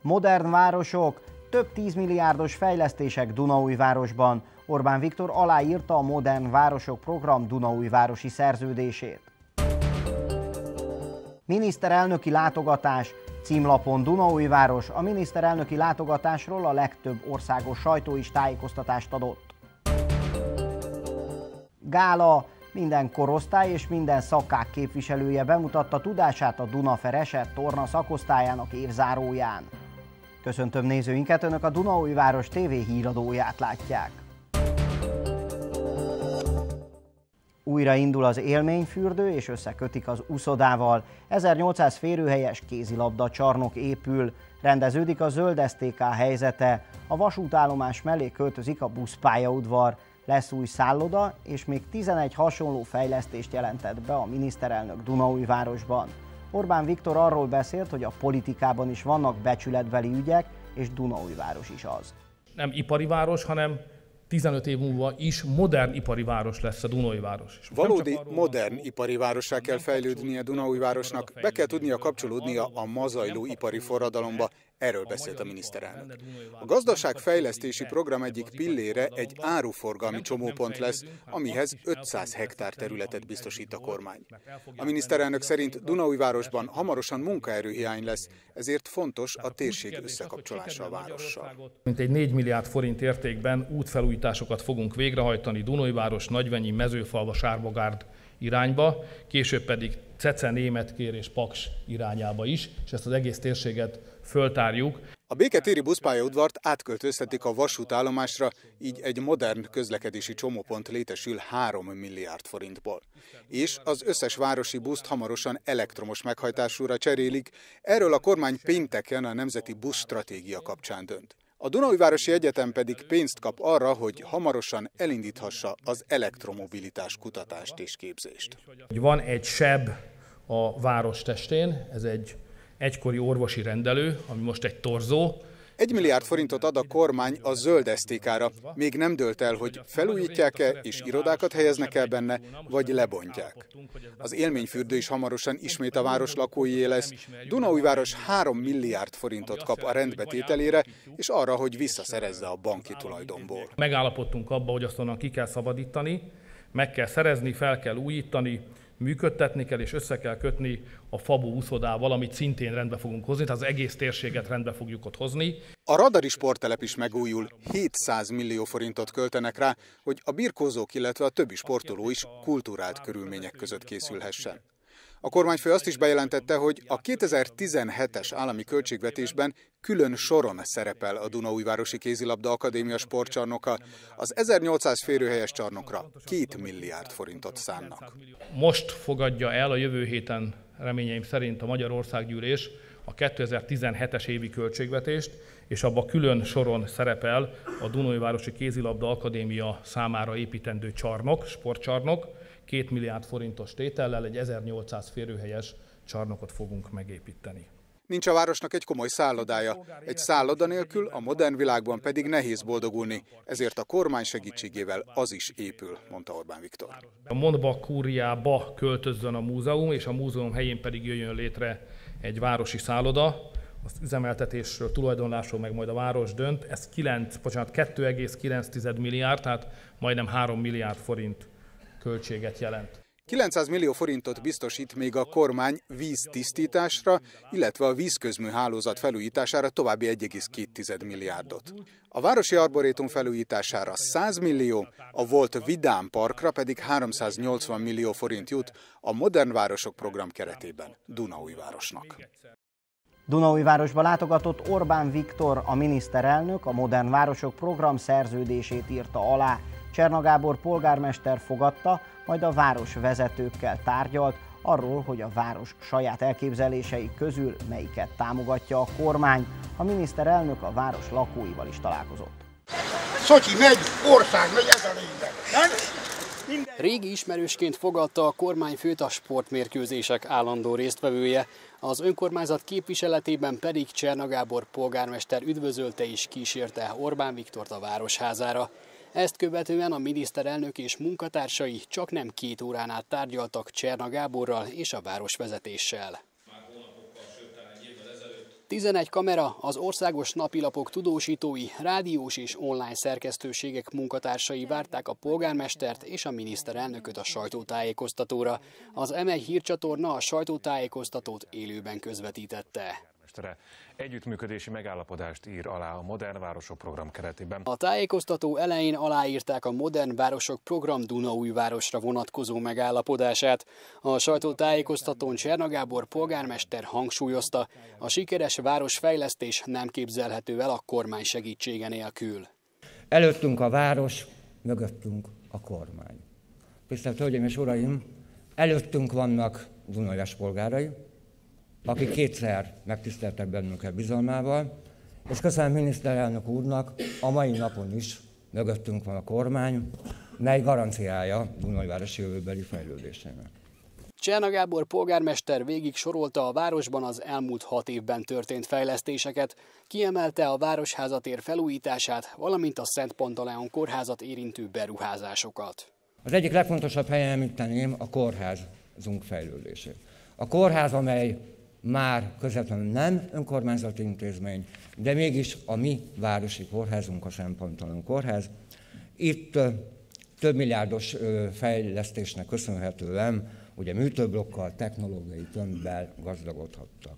Modern városok, több 10 milliárdos fejlesztések Dunaújvárosban. Orbán Viktor aláírta a Modern Városok Program Dunaújvárosi szerződését. Miniszterelnöki látogatás, címlapon Dunaújváros. A miniszterelnöki látogatásról a legtöbb országos sajtó is tájékoztatást adott. Gála, minden korosztály és minden szakág képviselője bemutatta tudását a Dunafer esett torna szakosztályának évzáróján. Köszöntöm nézőinket, Önök a Dunaújváros TV híradóját látják. Újra indul az élményfürdő és összekötik az úszodával. 1800 férőhelyes kézilabda csarnok épül, rendeződik a zöld STK helyzete, a vasútállomás mellé költözik a buszpályaudvar, lesz új szálloda, és még 11 hasonló fejlesztést jelentett be a miniszterelnök Dunaújvárosban. Orbán Viktor arról beszélt, hogy a politikában is vannak becsületbeli ügyek, és Dunaújváros is az. Nem ipari város, hanem 15 év múlva is modern ipari város lesz a Dunaújváros. Valódi modern ipari várossá kell fejlődnie Dunaújvárosnak, be kell tudnia kapcsolódnia a ma zajló ipari forradalomba, erről beszélt a miniszterelnök. A gazdaságfejlesztési program egyik pillére egy áruforgalmi csomópont lesz, amihez 500 hektár területet biztosít a kormány. A miniszterelnök szerint Dunaújvárosban hamarosan munkaerőhiány lesz, ezért fontos a térség összekapcsolása a várossal. Mintegy 4 milliárd forint értékben útfelújításokat fogunk végrehajtani Dunaújváros, Nagyvenyi, Mezőfalva, Sárbogárd irányba, később pedig Cece, Németkér és Paks irányába is, és ezt az egész térséget föltárjuk. A béketéri buszpályaudvart átköltöztetik a vasútállomásra, így egy modern közlekedési csomópont létesül 3 milliárd forintból. És az összes városi buszt hamarosan elektromos meghajtásúra cserélik, erről a kormány pénteken a Nemzeti Buszstratégia kapcsán dönt. A Dunaújvárosi Egyetem pedig pénzt kap arra, hogy hamarosan elindíthassa az elektromobilitás kutatást és képzést. Van egy seb a város testén, ez egy egykori orvosi rendelő, ami most egy torzó. 1 milliárd forintot ad a kormány a zöld STK-ra. Még nem dőlt el, hogy felújítják-e és irodákat helyeznek el benne, vagy lebontják. Az élményfürdő is hamarosan ismét a város lakóié lesz. Dunaújváros 3 milliárd forintot kap a rendbetételére, és arra, hogy visszaszerezze a banki tulajdonból. Megállapodtunk abba, hogy azt onnan ki kell szabadítani, meg kell szerezni, fel kell újítani, működtetni kell és össze kell kötni a Fabu úszodával, amit szintén rendbe fogunk hozni, tehát az egész térséget rendbe fogjuk ott hozni. A radari sporttelep is megújul, 700 millió forintot költenek rá, hogy a birkózók, illetve a többi sportoló is kulturált körülmények között készülhessen. A kormányfő azt is bejelentette, hogy a 2017-es állami költségvetésben külön soron szerepel a Dunaújvárosi Kézilabda Akadémia sportcsarnoka, az 1800 férőhelyes csarnokra 2 milliárd forintot szánnak. Most fogadja el a jövő héten reményeim szerint a Magyar Országgyűlés a 2017-es évi költségvetést, és abban külön soron szerepel a Dunaújvárosi Kézilabda Akadémia számára építendő csarnok, sportcsarnok, 2 milliárd forintos tétellel egy 1800 férőhelyes csarnokot fogunk megépíteni. Nincs a városnak egy komoly szállodája. Egy szálloda nélkül a modern világban pedig nehéz boldogulni, ezért a kormány segítségével az is épül, mondta Orbán Viktor. A Mondba kúriába költözzön a múzeum, és a múzeum helyén pedig jöjjön létre egy városi szálloda. Az üzemeltetésről, tulajdonlásról meg majd a város dönt. Ez 2,9 milliárd, tehát majdnem 3 milliárd forint költséget jelent. 900 millió forintot biztosít még a kormány víztisztításra, illetve a vízközmű hálózat felújítására további 1,2 milliárdot. A városi arborétum felújítására 100 millió, a volt Vidám Parkra pedig 380 millió forint jut a Modern Városok Program keretében Dunaújvárosnak. Dunaújvárosba látogatott Orbán Viktor, a miniszterelnök a Modern Városok Program szerződését írta alá. Cserna Gábor polgármester fogadta, majd a város vezetőkkel tárgyalt arról, hogy a város saját elképzelései közül melyiket támogatja a kormány. A miniszterelnök a város lakóival is találkozott. Szocsi megy, ország megy, ez a lényeg. Régi ismerősként fogadta a kormányfőt a sportmérkőzések állandó résztvevője, az önkormányzat képviseletében pedig Cserna Gábor polgármester üdvözölte és kísérte Orbán Viktort a városházára. Ezt követően a miniszterelnök és munkatársai csaknem 2 órán át tárgyaltak Cserna Gáborral és a városvezetéssel. 11 kamera, az országos napilapok tudósítói, rádiós és online szerkesztőségek munkatársai várták a polgármestert és a miniszterelnököt a sajtótájékoztatóra. Az M1 hírcsatorna a sajtótájékoztatót élőben közvetítette. Együttműködési megállapodást ír alá a Modern Városok program keretében. A tájékoztató elején aláírták a Modern Városok program Dunaújvárosra vonatkozó megállapodását. A sajtótájékoztatón Cserna Gábor polgármester hangsúlyozta, a sikeres városfejlesztés nem képzelhető el a kormány segítsége nélkül. Előttünk a város, mögöttünk a kormány. Tisztelt Hölgyeim és Uraim, előttünk vannak Dunajváros polgárai, akik kétszer megtiszteltek bennünket bizalmával, és köszönöm miniszterelnök úrnak, a mai napon is mögöttünk van a kormány, mely garanciája Dunajváros jövőbeli fejlődésének. Cserna Gábor polgármester végig sorolta a városban az elmúlt 6 évben történt fejlesztéseket, kiemelte a Városházatér felújítását, valamint a Szent Pantaleon kórházat érintő beruházásokat. Az egyik legfontosabb helyen említeném a kórházunk fejlődését. A kórház, amely már közvetlenül nem önkormányzati intézmény, de mégis a mi városi kórházunk, a Szent Pantaleon kórház. Itt több milliárdos fejlesztésnek köszönhetően ugye műtőblokkal, technológiai tömbbel gazdagodhattak.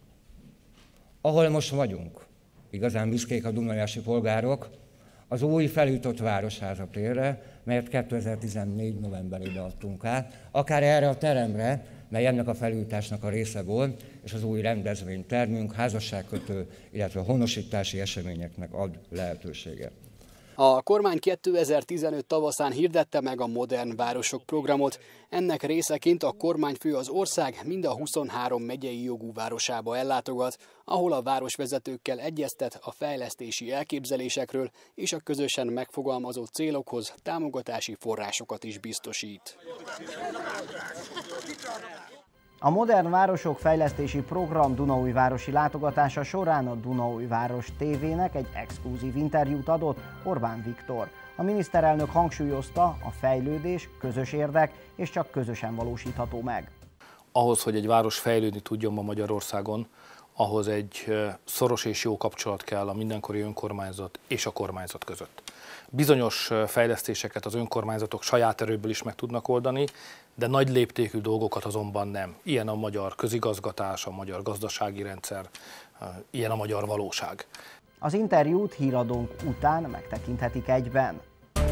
Ahol most vagyunk, igazán büszkék a dunajvárosi polgárok, az új felújított Városházatérre, melyet 2014. novemberében adtunk át, akár erre a teremre, mely ennek a felújításnak a része volt, és az új rendezvénytermünk házasságkötő, illetve honosítási eseményeknek ad lehetőséget. A kormány 2015 tavaszán hirdette meg a Modern Városok programot. Ennek részeként a kormányfő az ország mind a 23 megyei jogú városába ellátogat, ahol a városvezetőkkel egyeztet a fejlesztési elképzelésekről és a közösen megfogalmazott célokhoz támogatási forrásokat is biztosít. A Modern Városok Fejlesztési Program Dunaújvárosi látogatása során a Dunaújváros TV-nek egy exkluzív interjút adott Orbán Viktor. A miniszterelnök hangsúlyozta, a fejlődés közös érdek és csak közösen valósítható meg. Ahhoz, hogy egy város fejlődni tudjon ma Magyarországon, ahhoz egy szoros és jó kapcsolat kell a mindenkori önkormányzat és a kormányzat között. Bizonyos fejlesztéseket az önkormányzatok saját erőből is meg tudnak oldani, de nagy léptékű dolgokat azonban nem. Ilyen a magyar közigazgatás, a magyar gazdasági rendszer, ilyen a magyar valóság. Az interjút híradónk után megtekinthetik egyben.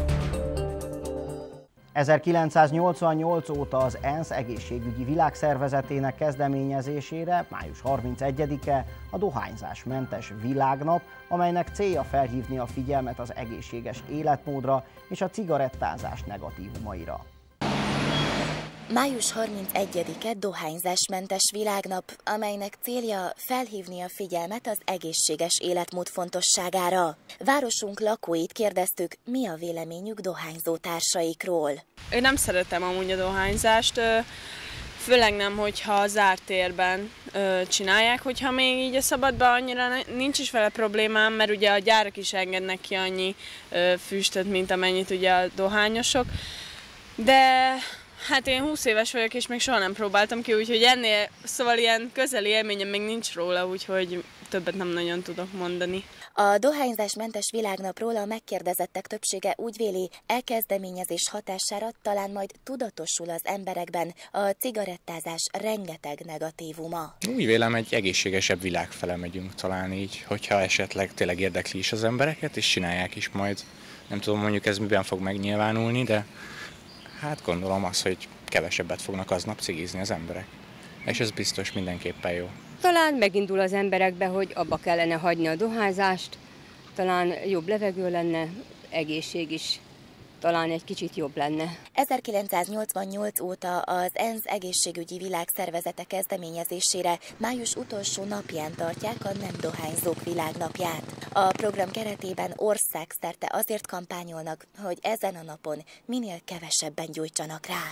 1988 óta az ENSZ egészségügyi világszervezetének kezdeményezésére május 31-e a dohányzásmentes világnap, amelynek célja felhívni a figyelmet az egészséges életmódra és a cigarettázás negatívumaira. Május 31-e dohányzásmentes világnap, amelynek célja felhívni a figyelmet az egészséges életmód fontosságára. Városunk lakóit kérdeztük, mi a véleményük dohányzó társaikról. Én nem szeretem amúgy a dohányzást, főleg nem, hogyha zárt térben csinálják, hogyha még így a szabadban annyira nincs is vele problémám, mert ugye a gyárak is engednek ki annyi füstöt, mint amennyit ugye a dohányosok. De hát én 20 éves vagyok, és még soha nem próbáltam ki, úgyhogy ennél, szóval ilyen közeli élményem még nincs róla, úgyhogy többet nem nagyon tudok mondani. A dohányzásmentes világnapról a megkérdezettek többsége úgy véli, elkezdeményezés hatására talán majd tudatosul az emberekben a cigarettázás rengeteg negatívuma. Úgy vélem, egy egészségesebb világ fele megyünk talán így, hogyha esetleg tényleg érdekli is az embereket, és csinálják is majd. Nem tudom, mondjuk ez miben fog megnyilvánulni, de hát gondolom az, hogy kevesebbet fognak aznap cigizni az emberek. És ez biztos mindenképpen jó. Talán megindul az emberekbe, hogy abba kellene hagyni a dohányzást, talán jobb levegő lenne, egészség is talán egy kicsit jobb lenne. 1988 óta az ENSZ egészségügyi világszervezete kezdeményezésére május utolsó napján tartják a nem dohányzók világnapját. A program keretében országszerte azért kampányolnak, hogy ezen a napon minél kevesebben gyújtsanak rá.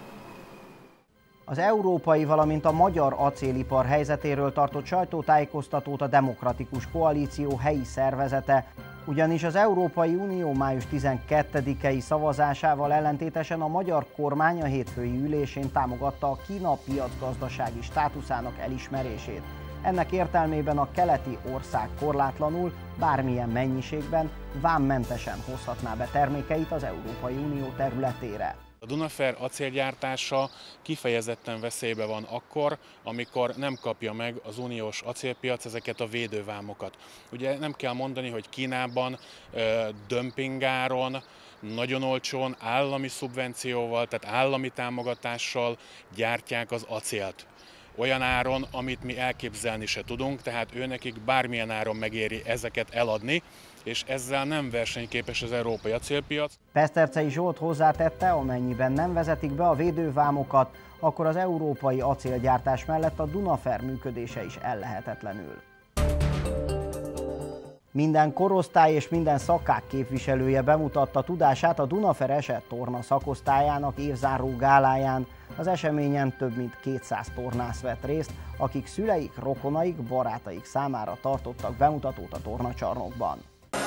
Az európai, valamint a magyar acélipar helyzetéről tartott sajtótájékoztatót a Demokratikus Koalíció helyi szervezete, ugyanis az Európai Unió május 12-i szavazásával ellentétesen a magyar kormány a hétfői ülésén támogatta a Kína piacgazdasági státuszának elismerését. Ennek értelmében a keleti ország korlátlanul, bármilyen mennyiségben, vámmentesen hozhatná be termékeit az Európai Unió területére. A Dunafer acélgyártása kifejezetten veszélyben van akkor, amikor nem kapja meg az uniós acélpiac ezeket a védővámokat. Ugye nem kell mondani, hogy Kínában dömpingáron, nagyon olcsón, állami szubvencióval, tehát állami támogatással gyártják az acélt. Olyan áron, amit mi elképzelni se tudunk, tehát őnekik bármilyen áron megéri ezeket eladni, és ezzel nem versenyképes az európai acélpiac. Beszterczey Zsolt hozzátette, amennyiben nem vezetik be a védővámokat, akkor az európai acélgyártás mellett a Dunafer működése is ellehetetlenül. Minden korosztály és minden szakág képviselője bemutatta tudását a Dunafer esettorna szakosztályának évzáró gáláján. Az eseményen több mint 200 tornász vett részt, akik szüleik, rokonaik, barátaik számára tartottak bemutatót a tornacsarnokban.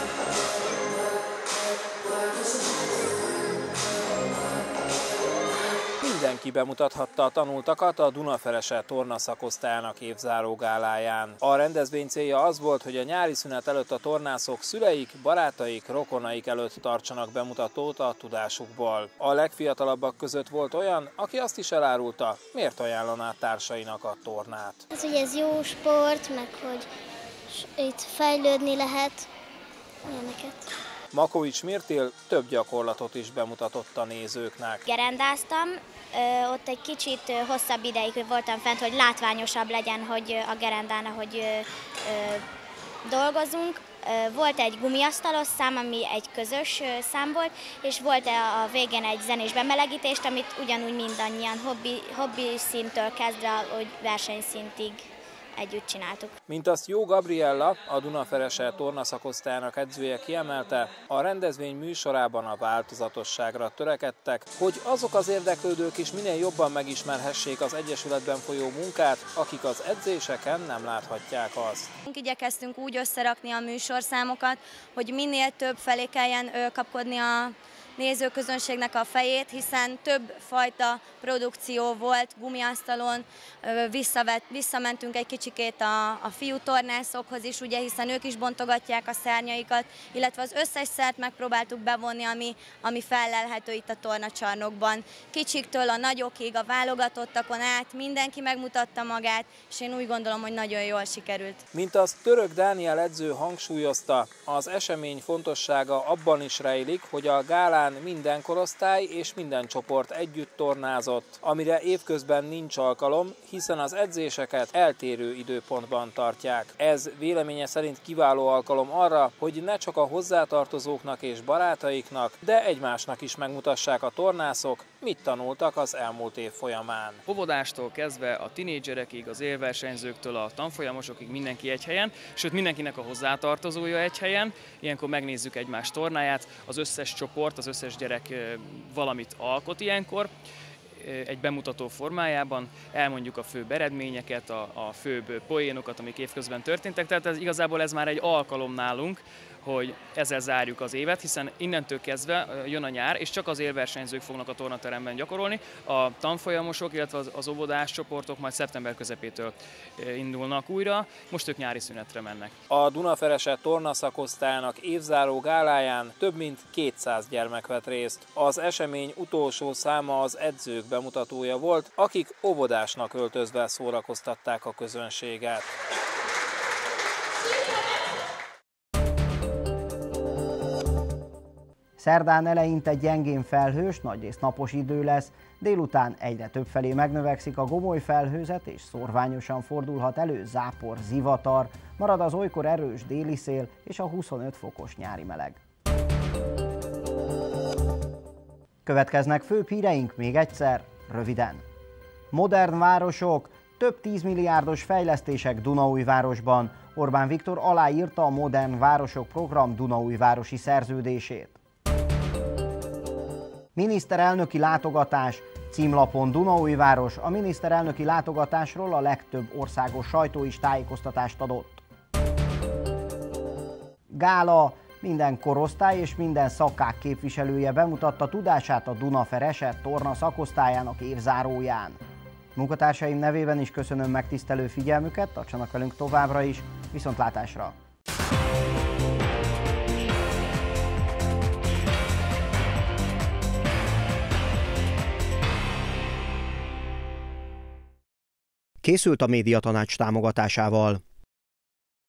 Mindenki bemutathatta a tanultakat a Dunafer torna szakosztályának évzáró gáláján. A rendezvény célja az volt, hogy a nyári szünet előtt a tornászok szüleik, barátaik, rokonaik előtt tartsanak bemutatót a tudásukból. A legfiatalabbak között volt olyan, aki azt is elárulta, miért ajánlaná társainak a tornát. Ez ugye ez jó sport, meg hogy itt fejlődni lehet, ilyeneket. Makovics Mirtil több gyakorlatot is bemutatott a nézőknek. Gerendáztam, ott egy kicsit hosszabb ideig voltam fent, hogy látványosabb legyen, hogy a gerendán, ahogy dolgozunk. Volt egy gumiasztalos szám, ami egy közös szám volt, és volt a végén egy zenés bemelegítést, amit ugyanúgy mindannyian hobbi szinttől kezdve, hogy versenyszintig együtt csináltuk. Mint azt Jó Gabriella, a Dunafer torna szakosztályának edzője kiemelte, a rendezvény műsorában a változatosságra törekedtek, hogy azok az érdeklődők is minél jobban megismerhessék az egyesületben folyó munkát, akik az edzéseken nem láthatják azt. Igyekeztünk úgy összerakni a műsorszámokat, hogy minél több felé kelljen kapkodni a nézőközönségnek a fejét, hiszen több fajta produkció volt gumiasztalon, visszamentünk egy kicsikét a fiú tornászokhoz is, ugye, hiszen ők is bontogatják a szárnyaikat, illetve az összes szert megpróbáltuk bevonni, ami fellelhető itt a tornacsarnokban. Kicsiktől a nagyokig, a válogatottakon át mindenki megmutatta magát, és én úgy gondolom, hogy nagyon jól sikerült. Mint azt Török Dániel edző hangsúlyozta, az esemény fontossága abban is rejlik, hogy a gálán minden korosztály és minden csoport együtt tornázott, amire évközben nincs alkalom, hiszen az edzéseket eltérő időpontban tartják. Ez véleménye szerint kiváló alkalom arra, hogy ne csak a hozzátartozóknak és barátaiknak, de egymásnak is megmutassák a tornászok, mit tanultak az elmúlt év folyamán. Óvodástól kezdve a tinédzserekig, az élversenyzőktől a tanfolyamosokig mindenki egy helyen, sőt mindenkinek a hozzátartozója egy helyen. Ilyenkor megnézzük egymás tornáját, az összes csoport, az összes gyerek valamit alkot ilyenkor, egy bemutató formájában, elmondjuk a főbb eredményeket, a főbb poénokat, amik évközben történtek, tehát igazából ez már egy alkalom nálunk, hogy ezzel zárjuk az évet, hiszen innentől kezdve jön a nyár, és csak az élversenyzők fognak a tornateremben gyakorolni, a tanfolyamosok, illetve az óvodás csoportok majd szeptember közepétől indulnak újra, most ők nyári szünetre mennek. A Dunafer torna szakosztályának évzáró gáláján több mint 200 gyermek vett részt. Az esemény utolsó száma az edzők bemutatója volt, akik óvodásnak öltözve szórakoztatták a közönséget. Szerdán eleinte gyengén felhős, nagyrészt napos idő lesz, délután egyre többfelé megnövekszik a gomoly felhőzet és szórványosan fordulhat elő zápor, zivatar, marad az olykor erős déli szél és a 25 fokos nyári meleg. Következnek főbb híreink még egyszer, röviden. Modern városok, több 10 milliárdos fejlesztések Dunaújvárosban. Orbán Viktor aláírta a Modern Városok Program Dunaújvárosi szerződését. Miniszterelnöki látogatás, címlapon Dunaújváros, a miniszterelnöki látogatásról a legtöbb országos sajtó is tájékoztatást adott. Gála, minden korosztály és minden szakág képviselője bemutatta tudását a Dunafer torna szakosztályának évzáróján. Munkatársaim nevében is köszönöm megtisztelő figyelmüket, tartsanak velünk továbbra is, viszontlátásra! Készült a Médiatanács támogatásával.